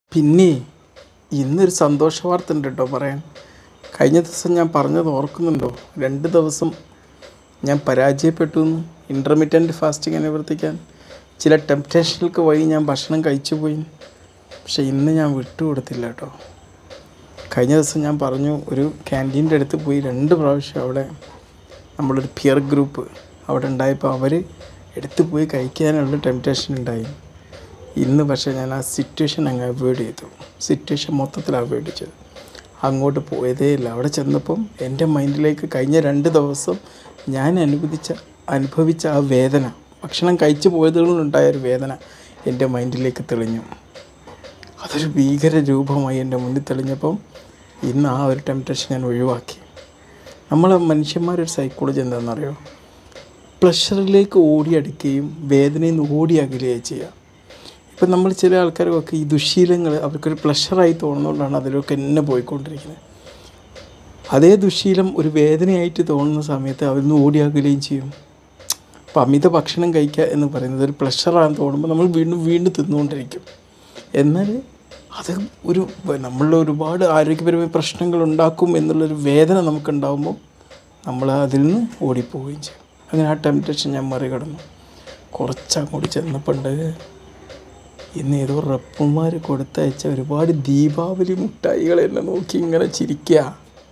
പിന്നെ ഇന്നൊരു സന്തോഷ വാർത്ത ഉണ്ട് കേട്ടോ പറയാൻ. കഴിഞ്ഞ ദിവസം ഞാൻ പറഞ്ഞത് ഓർക്കുന്നുണ്ടോ? 2 ദിവസം ഞാൻ പരാജയപ്പെട്ടു എന്ന് ഇൻ്റർമിറ്റൻറ്റ് ഫാസ്റ്റിംഗ് അനുവർത്തിക്കാൻ. ചില ടെംപ്റ്റേഷനുകൾക്ക് വഴി ഞാൻ ഭക്ഷണം കഴിച്ചു പോയി. പക്ഷേ ഇന്ന് ഞാൻ വിട്ടുകൊടുത്തില്ല കേട്ടോ. കഴിഞ്ഞ ദിവസം ഞാൻ പറഞ്ഞു, ഒരു ക്യാൻറ്റീൻ്റെ അടുത്ത് പോയി 2 പ്രാവശ്യം അവിടെ നമ്മളൊരു പിയർ ഗ്രൂപ്പ് അവിടെ ഉണ്ടായപ്പോൾ അവർ എടുത്തു പോയി കഴിക്കാനുള്ള ടെംപ്റ്റേഷൻ ഉണ്ടായി. ഇന്ന് പക്ഷേ ഞാൻ ആ സിറ്റുവേഷൻ അങ്ങ് അവോയ്ഡ് ചെയ്തു. സിറ്റുവേഷൻ മൊത്തത്തിൽ അവോയ്ഡ് ചെയ്തു. അങ്ങോട്ട് പോയതേ ഇല്ല. അവിടെ ചെന്നപ്പം എൻ്റെ മൈൻഡിലേക്ക് കഴിഞ്ഞ 2 ദിവസം ഞാൻ അനുഭവിച്ച ആ വേദന, ഭക്ഷണം കഴിച്ചു പോയതുകൊണ്ടുണ്ടായൊരു വേദന എൻ്റെ മൈൻഡിലേക്ക് തെളിഞ്ഞു. അതൊരു ഭീകര രൂപമായി എൻ്റെ മുന്നിൽ തെളിഞ്ഞപ്പം ഇന്ന് ആ ഒരു ടെംപ്റ്റേഷൻ ഞാൻ ഒഴിവാക്കി. നമ്മൾ മനുഷ്യന്മാരൊരു സൈക്കോളജി എന്താണെന്നറിയോ? പ്ലഷറിലേക്ക് ഓടിയടുക്കുകയും വേദനയിൽ നിന്ന് ഓടി അകലുകയും ചെയ്യുക. ഇപ്പം നമ്മൾ ചില ആൾക്കാർക്കൊക്കെ ഈ ദുശ്ശീലങ്ങൾ അവർക്കൊരു പ്ലഷറായി തോന്നുന്നതുകൊണ്ടാണ് അതിലൊക്കെ എന്നെ പോയിക്കൊണ്ടിരിക്കുന്നത്. അതേ ദുശ്ശീലം ഒരു വേദനയായിട്ട് തോന്നുന്ന സമയത്ത് അവരിന്ന് ഓടിയാകുകയും ചെയ്യും. അപ്പം അമിത ഭക്ഷണം കഴിക്കുക എന്ന് പറയുന്നത് ഒരു പ്ലഷറാണെന്ന് തോന്നുമ്പോൾ നമ്മൾ വീണ്ടും തിന്നുകൊണ്ടിരിക്കും. എന്നാൽ അത് നമ്മളിൽ ഒരുപാട് ആരോഗ്യപരമായ പ്രശ്നങ്ങൾ ഉണ്ടാക്കും എന്നുള്ളൊരു വേദന നമുക്കുണ്ടാകുമ്പോൾ നമ്മൾ അതിൽ നിന്ന് ഓടിപ്പോവുകയും ചെയ്യും. അങ്ങനെ ആ ടെംപ്റ്റേഷൻ ഞാൻ മറികടന്നു. കുറച്ചങ്ങോട്ട് ചെന്നപ്പോണ്ട് ഇന്ന് ഏതോ റപ്പന്മാർ കൊടുത്തയച്ച ഒരുപാട് ദീപാവലി മുട്ടായികൾ എന്നെ നോക്കി ഇങ്ങനെ ചിരിക്കുക.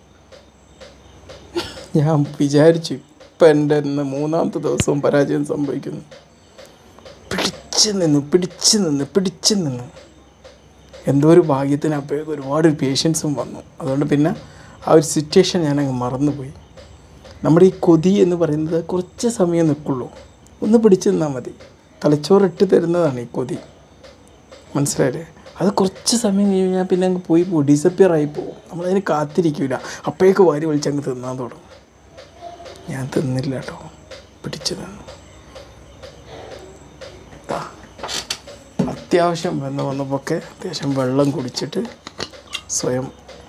ഞാൻ വിചാരിച്ചു, ഇപ്പം എൻ്റെ 3-ാമത്തെ ദിവസവും പരാജയം സംഭവിക്കുന്നു. പിടിച്ച് നിന്ന് എന്തോ ഒരു ഭാഗ്യത്തിന് അപ്പോഴേക്കും ഒരുപാട് പേഷ്യൻസും വന്നു. അതുകൊണ്ട് പിന്നെ ആ ഒരു സിറ്റുവേഷൻ ഞാനങ്ങ് മറന്നുപോയി. നമ്മുടെ ഈ കൊതി എന്ന് പറയുന്നത് കുറച്ച് സമയം നിൽക്കുള്ളൂ. ഒന്ന് പിടിച്ച് നിന്നാൽ മതി. തലച്ചോറിട്ട് തരുന്നതാണ് ഈ കൊതി, മനസ്സിലായില്ലേ? അത് കുറച്ച് സമയം കഴിഞ്ഞാൽ പിന്നെ അങ്ങ് പോയി ഡിസപ്പിയർ ആയി പോകും. നമ്മളതിന് കാത്തിരിക്കില്ല. അപ്പോഴേക്ക് വാരി വലിച്ചങ്ങ് തിന്നാൻ തുടങ്ങും. ഞാൻ തിന്നില്ല കേട്ടോ, പിടിച്ച് നിന്നു. അത്യാവശ്യം വന്നപ്പോഴൊക്കെ അത്യാവശ്യം വെള്ളം കുടിച്ചിട്ട് സ്വയം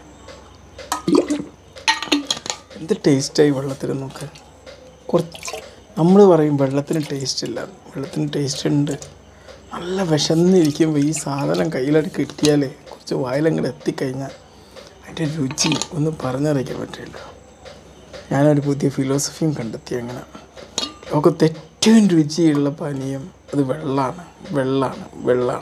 എന്ത് ടേസ്റ്റായി വെള്ളത്തിന് നോക്ക്. കുറച്ച് നമ്മൾ പറയും വെള്ളത്തിന് ടേസ്റ്റ് ഇല്ല. വെള്ളത്തിന് ടേസ്റ്റ് ഉണ്ട്. നല്ല വിശന്നിരിക്കുമ്പോൾ ഈ സാധനം കയ്യിലടി കിട്ടിയാലേ കുറച്ച് വായിലങ്ങോട്ട് എത്തിക്കഴിഞ്ഞാൽ അതിൻ്റെ രുചി ഒന്നും പറഞ്ഞറിയിക്കാൻ പറ്റില്ല. ഞാനൊരു പുതിയ ഫിലോസഫിയും കണ്ടെത്തി. അങ്ങനെ ലോകത്ത് ഏറ്റവും രുചിയുള്ള പാനീയം അത് വെള്ളമാണ്.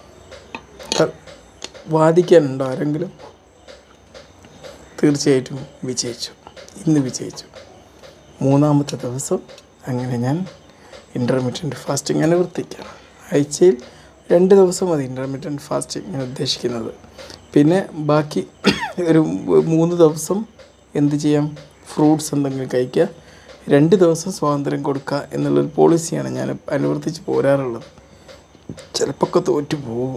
വാദിക്കാനുണ്ടോ ആരെങ്കിലും? തീർച്ചയായിട്ടും ഇന്ന് വിജയിച്ചു. 3-ാമത്തെ ദിവസം അങ്ങനെ ഞാൻ ഇൻ്റർമിറ്റൻറ്റ് ഫാസ്റ്റിംഗ് അനുവർത്തിക്കാം. ആഴ്ചയിൽ 2 ദിവസം മതി ഇൻ്റർമിറ്റൻറ്റ് ഫാസ്റ്റിംഗ് ഞാൻ ഉദ്ദേശിക്കുന്നത്. പിന്നെ ബാക്കി ഒരു 3 ദിവസം എന്ത് ചെയ്യാം? ഫ്രൂട്ട്സ് എന്തെങ്കിലും കഴിക്കുക. 2 ദിവസം സ്വാതന്ത്ര്യം കൊടുക്കുക എന്നുള്ളൊരു പോളിസിയാണ് ഞാൻ അനുവർത്തിച്ച് പോരാറുള്ളത്. ചിലപ്പോൾ തോറ്റു പോകും.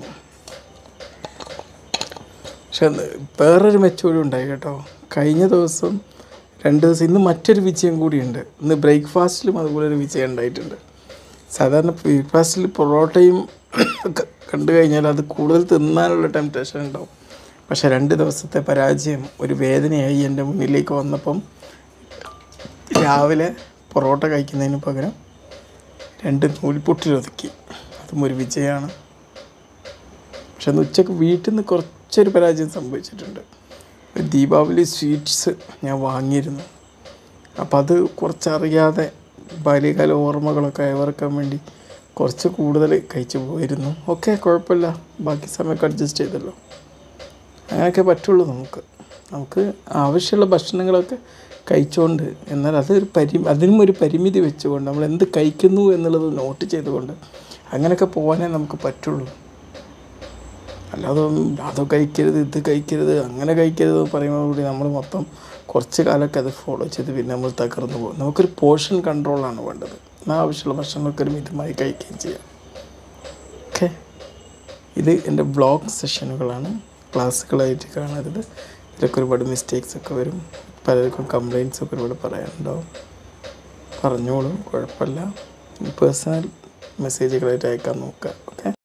പക്ഷെ വേറൊരു മെച്ചൂരി ഉണ്ടായി കേട്ടോ. കഴിഞ്ഞ ദിവസം 2 ദിവസം, ഇന്ന് മറ്റൊരു വിജയം കൂടിയുണ്ട്. ഇന്ന് ബ്രേക്ക്ഫാസ്റ്റിലും അതുപോലെ ഒരു വിജയം ഉണ്ടായിട്ടുണ്ട്. സാധാരണ ബ്രേക്ക്ഫാസ്റ്റിൽ പൊറോട്ടയും കണ്ടു കഴിഞ്ഞാൽ അത് കൂടുതൽ തിന്നാനുള്ള ടെംപ്റ്റേഷൻ ഉണ്ടാവും. പക്ഷേ 2 ദിവസത്തെ പരാജയം ഒരു വേദനയായി എൻ്റെ മുന്നിലേക്ക് വന്നപ്പം രാവിലെ പൊറോട്ട കഴിക്കുന്നതിന് പകരം 2 നൂൽപുട്ടിലൊതുക്കി. അതും ഒരു വിജയമാണ്. പക്ഷെ അന്ന് ഉച്ചയ്ക്ക് വീട്ടിൽ നിന്ന് കുറച്ചൊരു പരാജയം സംഭവിച്ചിട്ടുണ്ട്. ഒരു ദീപാവലി സ്വീറ്റ്സ് ഞാൻ വാങ്ങിയിരുന്നു. അപ്പോൾ അത് കുറച്ചറിയാതെ ബാല്യകാല ഓർമ്മകളൊക്കെ അയവിറക്കാൻ വേണ്ടി കുറച്ച് കൂടുതൽ കഴിച്ചു പോയിരുന്നു. ഓക്കെ, കുഴപ്പമില്ല. ബാക്കി സമയമൊക്കെ അഡ്ജസ്റ്റ് ചെയ്തല്ലോ. അങ്ങനെയൊക്കെ പറ്റുള്ളൂ. നമുക്ക് ആവശ്യമുള്ള ഭക്ഷണങ്ങളൊക്കെ കഴിച്ചുകൊണ്ട്, എന്നാൽ അതിനും ഒരു പരിമിതി വെച്ചുകൊണ്ട് നമ്മൾ എന്ത് കഴിക്കുന്നു എന്നുള്ളത് നോട്ട് ചെയ്തുകൊണ്ട് അങ്ങനെയൊക്കെ പോകാനേ നമുക്ക് പറ്റുള്ളൂ. അല്ലാതെ അത് കഴിക്കരുത്, ഇത് കഴിക്കരുത്, അങ്ങനെ കഴിക്കരുത് പറയുന്നതോടുകൂടി നമ്മൾ മൊത്തം കുറച്ച് കാലമൊക്കെ അത് ഫോളോ ചെയ്ത് പിന്നെ നമ്മൾ തകർന്നു പോകും. നമുക്കൊരു പോർഷൻ കൺട്രോളാണ് വേണ്ടത്. ആവശ്യമുള്ള ഭക്ഷണമൊക്കെ ഒരു മിതമായി കഴിക്കുകയും ചെയ്യാം. ഓക്കെ, ഇത് എൻ്റെ വ്ളോഗ് സെഷനുകളാണ്. ക്ലാസ്സുകളായിട്ട് കാണരുത്. ഇതിലൊക്കെ ഒരുപാട് മിസ്റ്റേക്സൊക്കെ വരും. പലർക്കും കംപ്ലയിൻസൊക്കെ ഒരുപാട് പറയാനുണ്ടാവും. പറഞ്ഞോളൂ, കുഴപ്പമില്ല. പേഴ്സണൽ മെസ്സേജുകളായിട്ട് അയക്കാൻ നോക്കുക. ഓക്കെ.